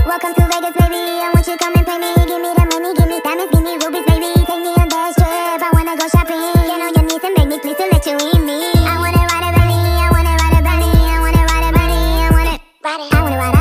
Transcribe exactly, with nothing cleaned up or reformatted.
Welcome to Vegas, baby. I want you come and pay me. Give me the money, give me diamonds, give me rubies, baby. Take me on that trip, I wanna go shopping. Get on your knees and beg me, please, to let you in me. I wanna ride a belly, I wanna ride a belly, I wanna ride a belly, I wanna ride it. I wanna ride